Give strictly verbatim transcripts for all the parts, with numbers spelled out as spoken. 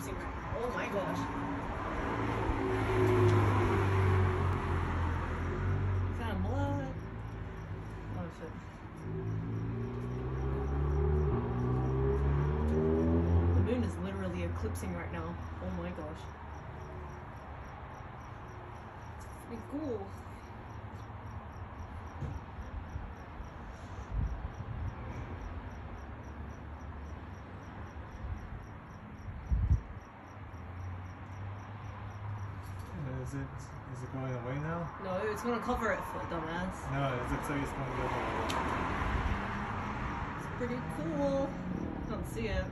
eclipsing right now. Oh my gosh. Fam, what? Oh shit. The moon is literally eclipsing right now. Oh my gosh. It's pretty cool. Is it is it going away now? No, it's gonna cover it for dumbass. No, is it so it's going the other way? It's pretty cool. Can't see it.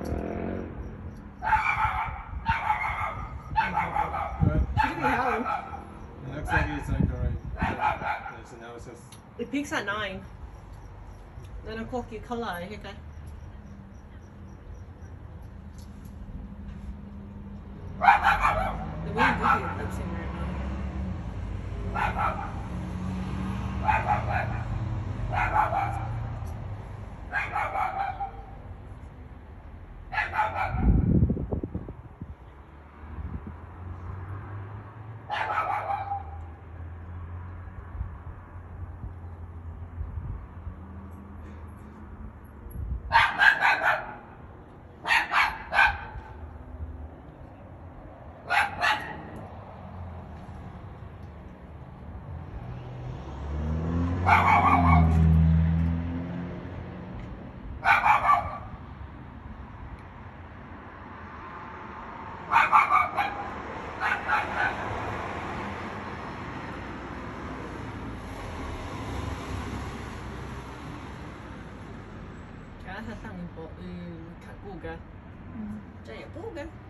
But Should be home. it looks like it's like alright. There's an analysis. It peaks at nine. Nine o'clock you colour, okay? The wind would be eclipsing right now. Cá hả tăng bộ ừ khát bù kìa. Chạy bộ kìa.